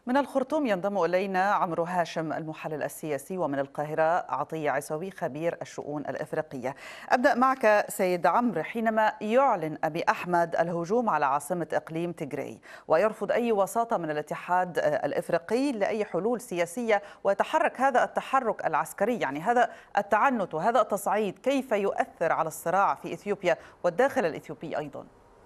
من الخرطوم ينضم إلينا عمرو هاشم المحلل السياسي، ومن القاهرة عطية عيسوي خبير الشؤون الإفريقية. أبدأ معك سيد عمرو. حينما يعلن أبي أحمد الهجوم على عاصمة إقليم تيغراي ويرفض أي وساطة من الاتحاد الإفريقي لأي حلول سياسية، ويتحرك هذا التحرك العسكري، يعني هذا التعنت وهذا التصعيد، كيف يؤثر على الصراع في إثيوبيا والداخل الإثيوبي أيضا؟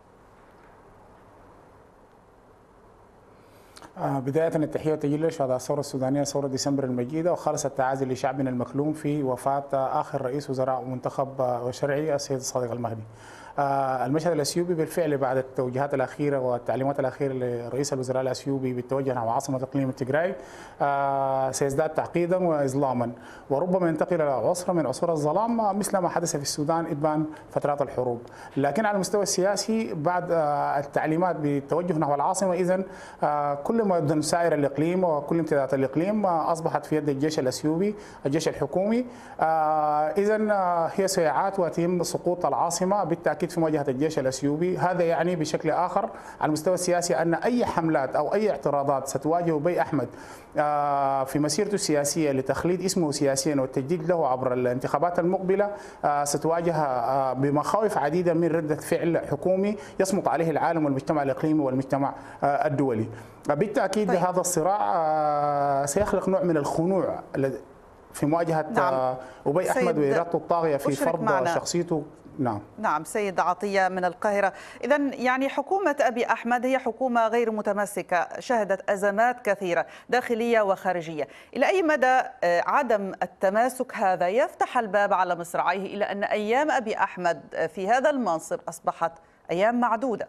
بداية التحية والتجلي لشهداء الثورة السودانية ثورة ديسمبر المجيدة، وخالص التعازي لشعبنا المكلوم في وفاة آخر رئيس وزراء منتخب وشرعي السيد الصادق المهدي. المشهد الأثيوبي بالفعل بعد التوجيهات الأخيرة والتعليمات الأخيرة لرئيس الوزراء الأثيوبي بالتوجه نحو عاصمة إقليم تيغراي سيزداد تعقيدا وإظلاما، وربما ينتقل إلى عصر من عصور الظلام مثل ما حدث في السودان إبان فترات الحروب. لكن على المستوى السياسي بعد التعليمات بالتوجه نحو العاصمة، إذن كل مدن سائر الإقليم وكل امتدادات الإقليم أصبحت في يد الجيش الأثيوبي، الجيش الحكومي. إذن هي سيعات ويتم سقوط العاصمة بالتأكيد في مواجهة الجيش الأثيوبي. هذا يعني بشكل آخر على المستوى السياسي أن أي حملات أو أي اعتراضات ستواجه أبي أحمد في مسيرته السياسية لتخليد اسمه سياسيا والتجديد له عبر الانتخابات المقبلة ستواجه بمخاوف عديدة من ردة فعل حكومي يصمت عليه العالم والمجتمع الإقليمي والمجتمع الدولي. بالتأكيد طيب. هذا الصراع سيخلق نوع من الخنوع في مواجهة أبي أحمد وإرادته الطاغية في فرض شخصيته. نعم سيد عطية من القاهرة. إذن يعني حكومة أبي أحمد هي حكومة غير متماسكة، شهدت أزمات كثيرة داخلية وخارجية. إلى أي مدى عدم التماسك هذا يفتح الباب على مصراعيه إلى أن أيام أبي أحمد في هذا المنصب أصبحت أيام معدودة؟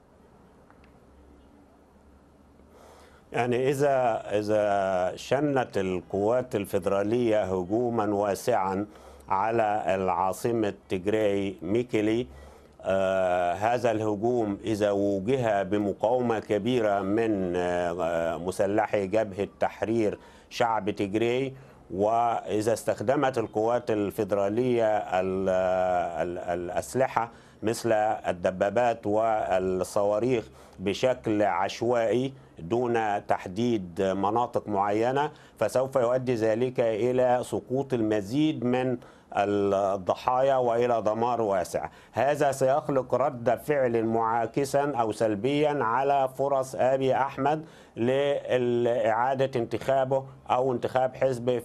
يعني إذا شنت القوات الفيدرالية هجوما واسعا على العاصمة تيغراي ميكيلي، هذا الهجوم إذا وجه بمقاومة كبيرة من مسلحي جبهة تحرير شعب تيغراي، وإذا استخدمت القوات الفيدرالية الأسلحة مثل الدبابات والصواريخ بشكل عشوائي دون تحديد مناطق معينة، فسوف يؤدي ذلك إلى سقوط المزيد من الضحايا وإلى دمار واسع. هذا سيخلق رد فعل معاكسا أو سلبيا على فرص أبي أحمد لإعادة انتخابه أو انتخاب حزبه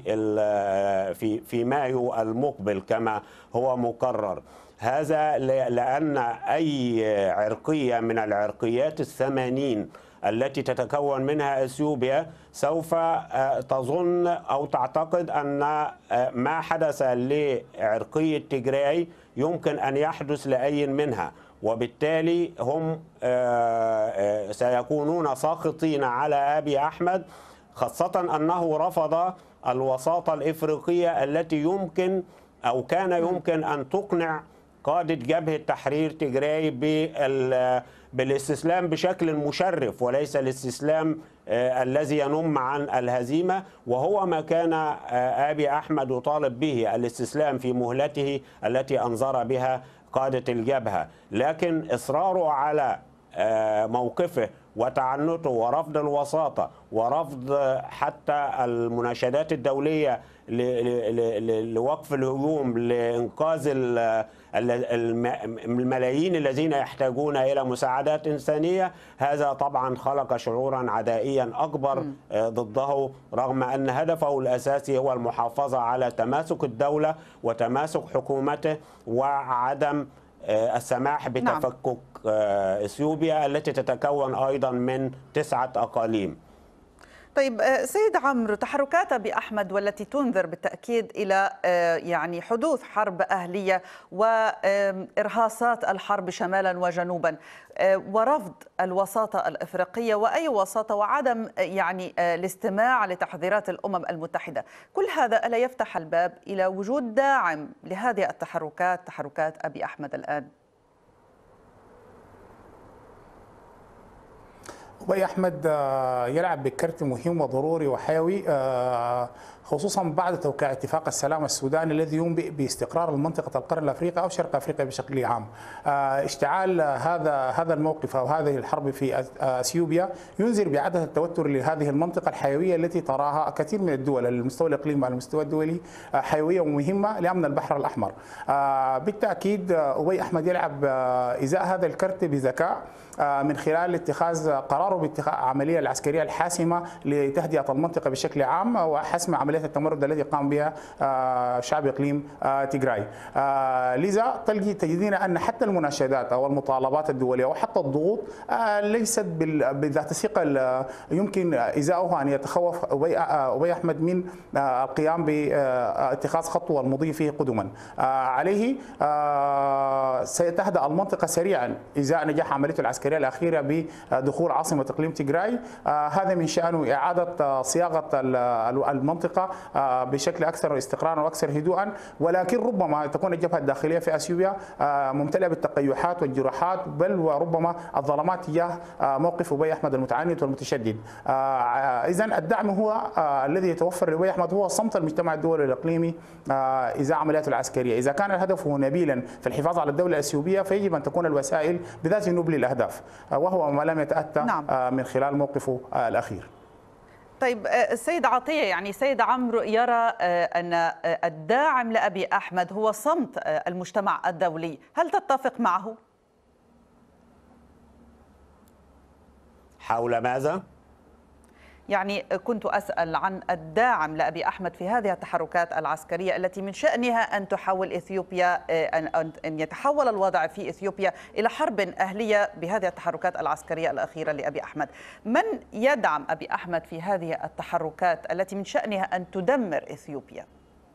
في مايو المقبل كما هو مقرر. هذا لأن أي عرقية من العرقيات الثمانين التي تتكون منها اثيوبيا سوف تظن او تعتقد ان ما حدث لعرقيه تيغراي يمكن ان يحدث لاي منها، وبالتالي هم سيكونون ساخطين على ابي احمد، خاصه انه رفض الوساطه الافريقيه التي يمكن او كان يمكن ان تقنع قادة جبهة تحرير تيغراي بالاستسلام بشكل مشرف وليس الاستسلام الذي ينم عن الهزيمة، وهو ما كان أبي أحمد يطالب به، الاستسلام في مهلته التي أنظر بها قادة الجبهة. لكن إصراره على موقفه وتعنته ورفض الوساطة ورفض حتى المناشدات الدولية لوقف الهجوم لإنقاذ الملايين الذين يحتاجون إلى مساعدات إنسانية، هذا طبعا خلق شعورا عدائيا أكبر ضده، رغم أن هدفه الأساسي هو المحافظة على تماسك الدولة وتماسك حكومته وعدم السماح بتفكك اثيوبيا التي تتكون أيضا من 9 أقاليم. طيب سيد عمرو، تحركات أبي أحمد والتي تنذر بالتأكيد إلى يعني حدوث حرب أهلية وإرهاصات الحرب شمالا وجنوبا، ورفض الوساطة الإفريقية وأي وساطة، وعدم يعني الاستماع لتحذيرات الأمم المتحدة، كل هذا ألا يفتح الباب إلى وجود داعم لهذه التحركات، تحركات أبي أحمد الآن؟ أبي أحمد يلعب بكرت مهم وضروري وحيوي، خصوصا بعد توقيع اتفاق السلام السوداني الذي ينبئ باستقرار المنطقة القرن الأفريقي أو شرق أفريقيا بشكل عام. اشتعال هذا الموقف أو هذه الحرب في أثيوبيا ينذر بعدد التوتر لهذه المنطقة الحيوية التي تراها كثير من الدول على المستوى الإقليمي وعلى المستوى الدولي حيوية ومهمة لأمن البحر الأحمر. بالتأكيد أبي أحمد يلعب إزاء هذا الكرت بذكاء من خلال اتخاذ قراره باتخاذ عملية العسكرية الحاسمة لتهدئة المنطقة بشكل عام وحسم عملية التمرد الذي قام بها شعب إقليم تيغراي. لذا تجدين أن حتى المناشدات أو المطالبات الدولية وحتى الضغوط ليست بذات الثقة يمكن إزاؤها أن يتخوف أبي أحمد من القيام باتخاذ خطوة المضي فيه قدما. عليه سيتهدأ المنطقة سريعا إزاء نجاح عمليته العسكرية الأخيرة بدخول عاصمة إقليم تيغراي. هذا من شأنه إعادة صياغة المنطقة بشكل أكثر استقرارا وأكثر هدوءا، ولكن ربما تكون الجبهة الداخلية في أثيوبيا ممتلئة بالتقيحات والجراحات، بل وربما الظلمات تجاه موقف أبي أحمد المتعنت والمتشدد. إذن الدعم هو الذي يتوفر لأبي أحمد هو صمت المجتمع الدولي الإقليمي إزاء عملياته العسكرية. إذا كان الهدف نبيلا في الحفاظ على الدولة الأثيوبية فيجب أن تكون الوسائل بذات النبل الأهداف، وهو ما لم يتأتى من خلال موقفه الأخير. طيب السيد عطية، يعني سيد عمرو يرى أن الداعم لأبي أحمد هو صمت المجتمع الدولي، هل تتفق معه؟ حول ماذا؟ يعني كنت أسأل عن الداعم لأبي أحمد في هذه التحركات العسكرية التي من شأنها أن تحول إثيوبيا أن يتحول الوضع في إثيوبيا إلى حرب أهلية بهذه التحركات العسكرية الأخيرة لأبي أحمد. من يدعم أبي أحمد في هذه التحركات التي من شأنها أن تدمر إثيوبيا؟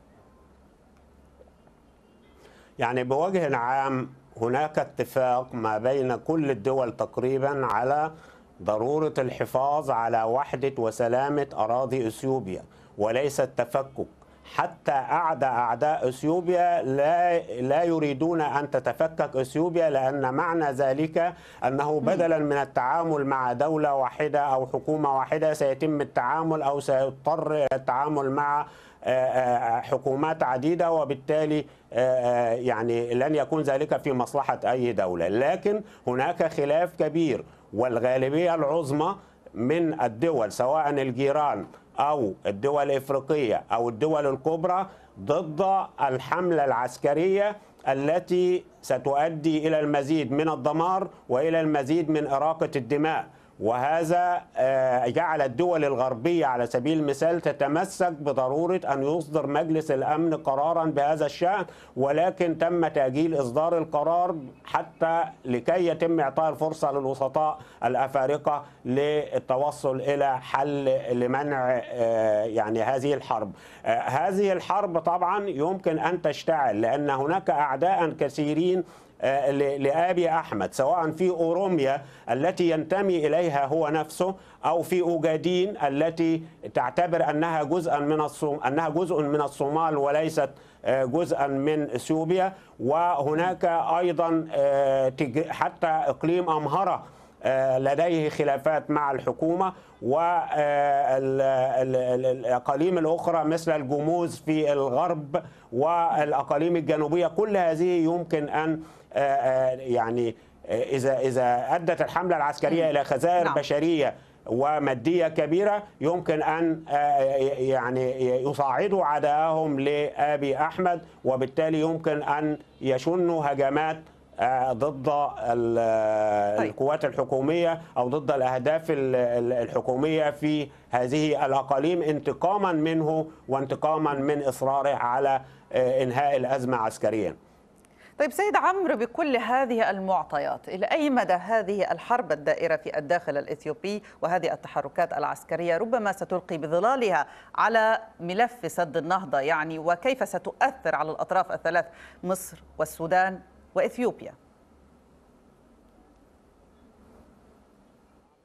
يعني بوجه عام هناك اتفاق ما بين كل الدول تقريبا على ضرورة الحفاظ على وحدة وسلامة أراضي إثيوبيا وليس التفكك. حتى أعداء إثيوبيا لا يريدون أن تتفكك إثيوبيا، لأن معنى ذلك أنه بدلا من التعامل مع دولة واحدة أو حكومة واحدة سيتم التعامل أو سيضطر التعامل مع حكومات عديدة، وبالتالي يعني لن يكون ذلك في مصلحة أي دولة. لكن هناك خلاف كبير، والغالبية العظمى من الدول سواء الجيران أو الدول الإفريقية أو الدول الكبرى ضد الحملة العسكرية التي ستؤدي إلى المزيد من الدمار وإلى المزيد من إراقة الدماء. وهذا جعل الدول الغربية على سبيل المثال تتمسك بضرورة أن يصدر مجلس الأمن قرارا بهذا الشأن، ولكن تم تأجيل إصدار القرار حتى لكي يتم إعطاء الفرصة للوسطاء الأفارقة للتوصل إلى حل لمنع يعني هذه الحرب. هذه الحرب طبعا يمكن أن تشتعل لأن هناك أعداء كثيرين لأبي أحمد، سواء في أوروميا التي ينتمي إليها هو نفسه أو في أوغادين التي تعتبر أنها جزء من الصومال وليست جزءا من اثيوبيا. وهناك أيضا حتى إقليم أمهرة لديه خلافات مع الحكومة، والأقاليم الأخرى مثل الجموز في الغرب والأقاليم الجنوبية. كل هذه يمكن أن يعني إذا أدت الحملة العسكرية إلى خسائر بشرية ومادية كبيرة يمكن أن يعني يصعدوا عداءهم لأبي أحمد، وبالتالي يمكن أن يشنوا هجمات ضد القوات الحكومية أو ضد الأهداف الحكومية في هذه الأقاليم انتقاما منه وانتقاما من إصراره على إنهاء الأزمة عسكريا. طيب سيد عمرو، بكل هذه المعطيات إلى أي مدى هذه الحرب الدائرة في الداخل الإثيوبي وهذه التحركات العسكرية ربما ستلقي بظلالها على ملف سد النهضة، يعني وكيف ستؤثر على الأطراف الثلاث مصر والسودان وإثيوبيا؟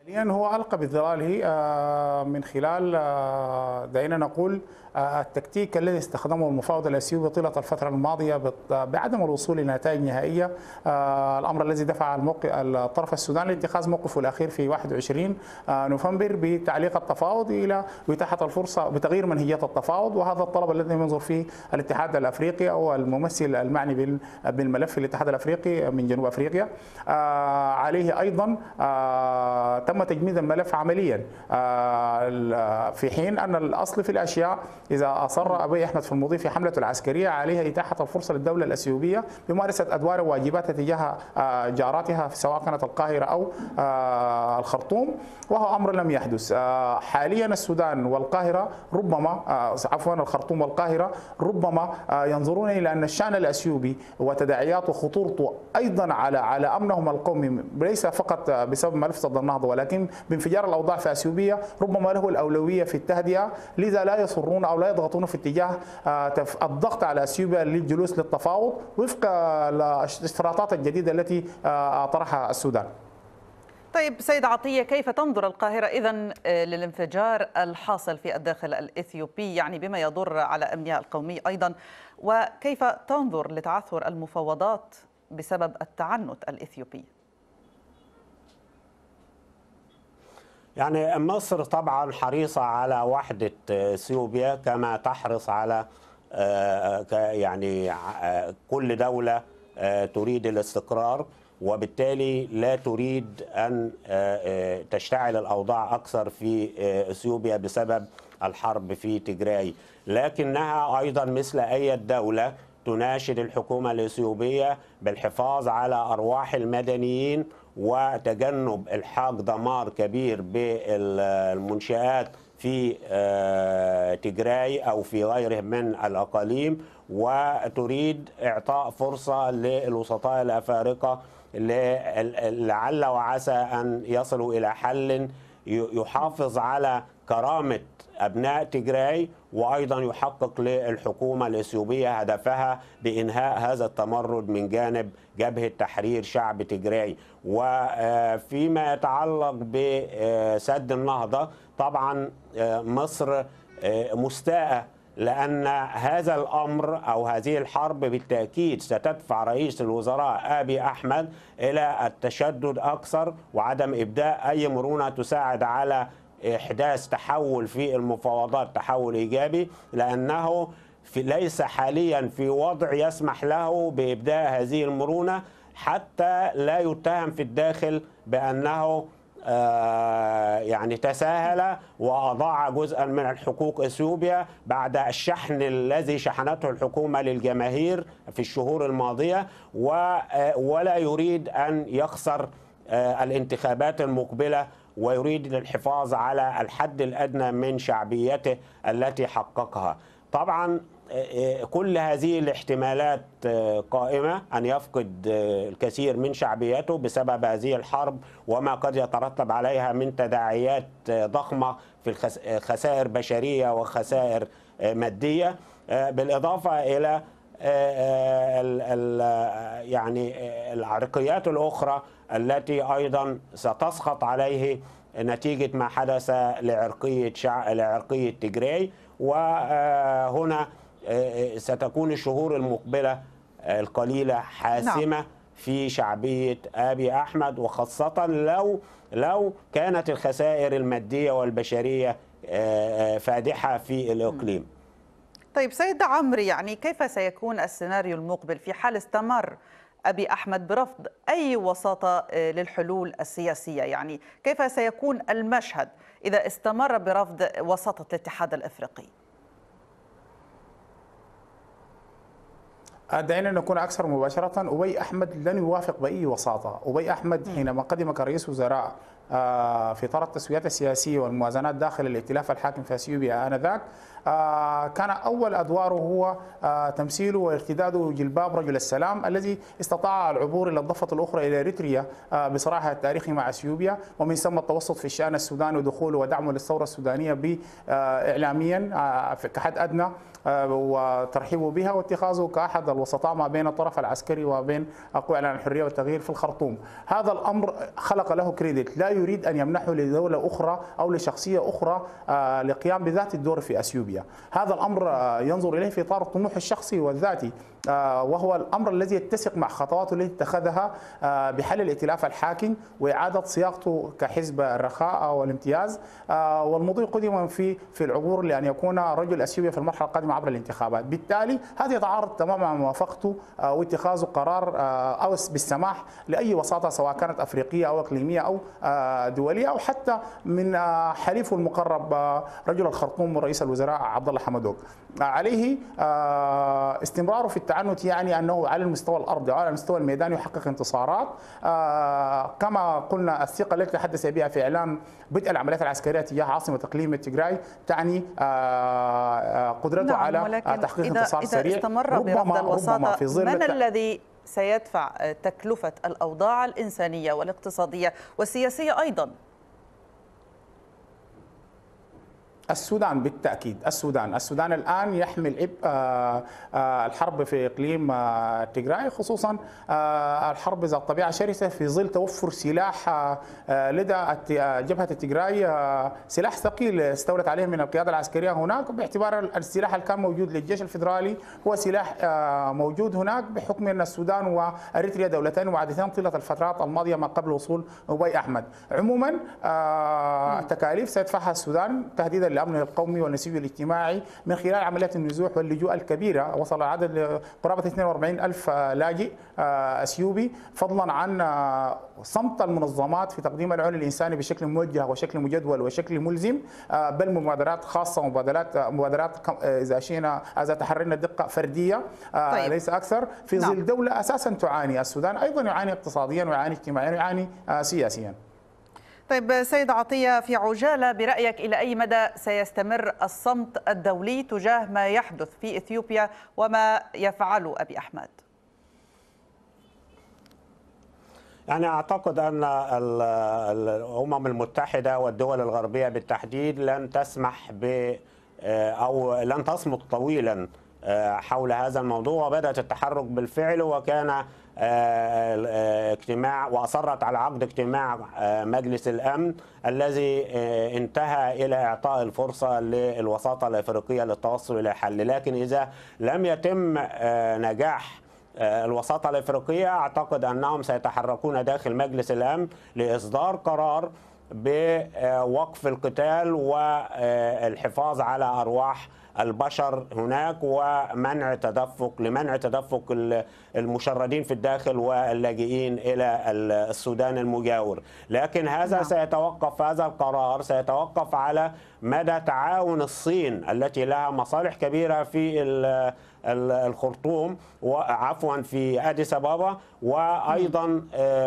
حاليا هو ألقى بظلاله من خلال دعينا نقول التكتيك الذي استخدمه المفاوض الأثيوبي طيلة الفترة الماضية بعدم الوصول إلى نتائج نهائية، الأمر الذي دفع الطرف السوداني لاتخاذ موقفه الأخير في 21 نوفمبر بتعليق التفاوض إلى إتاحة الفرصة بتغيير منهجية التفاوض، وهذا الطلب الذي ينظر فيه الاتحاد الأفريقي أو الممثل المعني بالملف في الاتحاد الأفريقي من جنوب أفريقيا. عليه أيضا تم تجميد الملف عمليا، في حين أن الأصل في الأشياء إذا أصر أبي أحمد في المضي في حملته العسكرية عليها إتاحة الفرصة للدولة الأثيوبية بممارسة أدوار وواجباتها تجاه جاراتها سواء كانت القاهرة أو الخرطوم، وهو أمر لم يحدث. حاليا السودان والقاهرة ربما الخرطوم والقاهرة ربما ينظرون إلى أن الشأن الأثيوبي وتداعياته وخطورته أيضا على أمنهم القومي ليس فقط بسبب ملف صد النهضة، ولكن بانفجار الأوضاع في أثيوبيا ربما له الأولوية في التهدئة، لذا لا يصرون أو لا يضغطون في اتجاه الضغط على أثيوبيا للجلوس للتفاوض وفق الاشتراطات الجديدة التي طرحها السودان. طيب سيد عطية، كيف تنظر القاهرة إذن للانفجار الحاصل في الداخل الإثيوبي، يعني بما يضر على أمنها القومي أيضا، وكيف تنظر لتعثر المفاوضات بسبب التعنت الإثيوبي؟ يعني مصر طبعا حريصة على وحدة اثيوبيا كما تحرص على يعني كل دولة تريد الاستقرار، وبالتالي لا تريد أن تشتعل الأوضاع أكثر في اثيوبيا بسبب الحرب في تجراي، لكنها أيضا مثل أي دولة تناشد الحكومة الإثيوبية بالحفاظ على أرواح المدنيين وتجنب إلحاق دمار كبير بالمنشآت في تجراي أو في غيره من الأقاليم، وتريد إعطاء فرصة للوسطاء الأفارقة لعل وعسى أن يصلوا إلى حل يحافظ على كرامة أبناء تجراي، وأيضا يحقق للحكومة الإثيوبية هدفها بإنهاء هذا التمرد من جانب جبهة تحرير شعب تجراي. وفيما يتعلق بسد النهضة طبعا مصر مستاءة، لأن هذا الأمر أو هذه الحرب بالتأكيد ستدفع رئيس الوزراء أبي أحمد إلى التشدد أكثر وعدم إبداء أي مرونة تساعد على إحداث تحول في المفاوضات، تحول إيجابي، لأنه ليس حاليا في وضع يسمح له بإبداء هذه المرونة حتى لا يتهم في الداخل بأنه يعني تساهل وأضاع جزءا من الحقوق إثيوبيا بعد الشحن الذي شحنته الحكومة للجماهير في الشهور الماضية، ولا يريد أن يخسر الانتخابات المقبلة، ويريد الحفاظ على الحد الأدنى من شعبيته التي حققها. طبعا كل هذه الاحتمالات قائمة أن يفقد الكثير من شعبيته بسبب هذه الحرب وما قد يترتب عليها من تداعيات ضخمة في خسائر بشرية وخسائر مادية، بالإضافة إلى يعني العرقيات الأخرى التي أيضا ستسقط عليه نتيجة ما حدث لعرقية تجراي. وهنا ستكون الشهور المقبلة القليلة حاسمة في شعبية أبي أحمد، وخاصة لو كانت الخسائر المادية والبشرية فادحة في الإقليم. طيب سيد عمري، يعني كيف سيكون السيناريو المقبل في حال استمر أبي أحمد برفض أي وساطة للحلول السياسية؟ يعني كيف سيكون المشهد إذا استمر برفض وساطة الاتحاد الإفريقي؟ دعينا نكون أكثر مباشرة. أبي أحمد لن يوافق بأي وساطة. أبي أحمد حينما قدم كرئيس وزراء في إطار التسويات السياسية والموازنات داخل الائتلاف الحاكم في أثيوبيا آنذاك، كان أول أدواره هو تمثيله وارتداده جلباب رجل السلام الذي استطاع العبور إلى الضفة الأخرى إلى إريتريا بصراحة التاريخي مع أثيوبيا، ومن ثم التوسط في الشأن السوداني ودخوله ودعمه للثورة السودانية إعلاميا كحد أدنى، وترحيبه بها واتخاذه كأحد الوسطاء ما بين الطرف العسكري وبين قوى إعلان الحرية والتغيير في الخرطوم. هذا الأمر خلق له كريدت لا لا يريد أن يمنحه لدولة أخرى أو لشخصية أخرى لقيام بذات الدور في أثيوبيا. هذا الأمر ينظر إليه في إطار الطموح الشخصي والذاتي، وهو الأمر الذي يتسق مع خطواته التي اتخذها بحل الائتلاف الحاكم وإعادة صياغته كحزب الرخاء والامتياز، والمضي قدما في العبور لأن يكون رجل أثيوبيا في المرحلة القادمة عبر الانتخابات. بالتالي هذا يتعارض تماما مع موافقته واتخاذه قرار أو بالسماح لأي وساطة سواء كانت أفريقية أو إقليمية أو دولية أو حتى من حليفه المقرب رجل الخرطوم ورئيس الوزراء عبد الله حمدوك. عليه استمراره في التعنت، يعني أنه على المستوى الأرضي وعلى المستوى الميداني يحقق انتصارات. كما قلنا الثقة التي تحدث بها في إعلان بدء العمليات العسكرية تجاه عاصمة إقليم تيغراي تعني قدرته على تحقيق انتصار سريع. إذا استمر برفض الوساطة، في ظل من الذي سيدفع تكلفة الأوضاع الإنسانية والاقتصادية والسياسية أيضا؟ السودان بالتأكيد. السودان الآن يحمل عبء الحرب في إقليم تيغراي، خصوصا الحرب ذات طبيعة شرسة في ظل توفر سلاح لدى جبهة تيغراي، سلاح ثقيل استولت عليه من القيادة العسكرية هناك، باعتبار السلاح اللي كان موجود للجيش الفيدرالي هو سلاح موجود هناك بحكم أن السودان وأريتريا دولتين معادتين طيلة الفترات الماضية ما قبل وصول أبي أحمد. عموما تكاليف سيدفعها السودان تهديدا الأمن القومي والنسيج الاجتماعي من خلال عمليات النزوح واللجوء الكبيرة، وصل العدد لقرابة 42,000 لاجئ أثيوبي، فضلا عن صمت المنظمات في تقديم العون الإنساني بشكل موجه وشكل مجدول وشكل ملزم، بل مبادرات خاصة ومبادرات إذا تحررنا الدقة فردية طيب. ليس أكثر، في ظل دولة أساسا تعاني. السودان أيضا يعاني اقتصاديا ويعاني اجتماعيا ويعاني سياسيا. طيب سيد عطية، في عجالة برأيك إلى أي مدى سيستمر الصمت الدولي تجاه ما يحدث في إثيوبيا وما يفعله أبي أحمد؟ يعني أعتقد أن الأمم المتحدة والدول الغربية بالتحديد لن تسمح أو لن تصمت طويلا حول هذا الموضوع، وبدأت التحرك بالفعل، وكان اجتماع وأصرت على عقد اجتماع مجلس الأمن الذي انتهى إلى إعطاء الفرصة للوساطة الأفريقية للتوصل إلى حل. لكن إذا لم يتم نجاح الوساطة الأفريقية أعتقد أنهم سيتحركون داخل مجلس الأمن لإصدار قرار بوقف القتال والحفاظ على أرواح البشر هناك لمنع تدفق المشردين في الداخل واللاجئين إلى السودان المجاور. لكن هذا هذا القرار سيتوقف على مدى تعاون الصين التي لها مصالح كبيرة في الخرطوم في أديس أبابا، وأيضا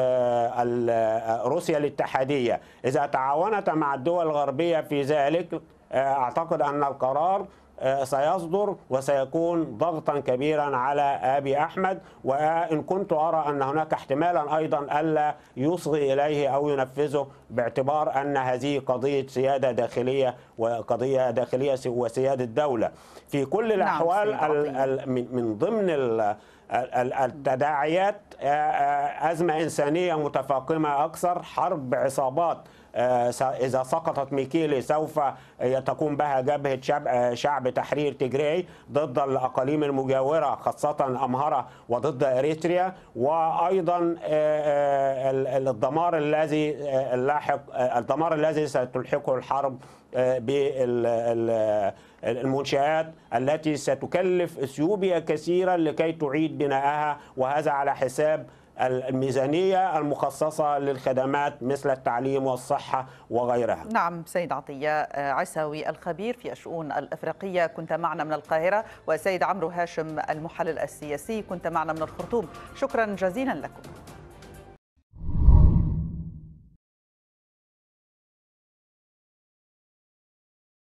روسيا الاتحادية. إذا تعاونت مع الدول الغربية في ذلك أعتقد أن القرار سيصدر وسيكون ضغطا كبيرا على أبي أحمد، وإن كنت أرى أن هناك احتمالا أيضا ألا يصغي إليه أو ينفذه، باعتبار أن هذه قضية سيادة داخلية وقضية داخلية وسيادة دولة. في كل الأحوال من ضمن التداعيات أزمة إنسانية متفاقمة أكثر، حرب عصابات إذا سقطت ميكيلي سوف تقوم بها جبهة شعب تحرير تيغراي ضد الأقاليم المجاورة خاصة أمهرة وضد إريتريا، وأيضا الدمار الذي ستلحقه الحرب بالمنشآت التي ستكلف إثيوبيا كثيرا لكي تعيد بناءها، وهذا على حساب الميزانية المخصصة للخدمات مثل التعليم والصحة وغيرها. نعم سيد عطية عيساوي الخبير في الشؤون الأفريقية كنت معنا من القاهرة، وسيد عمرو هاشم المحلل السياسي كنت معنا من الخرطوم، شكرا جزيلا لكم.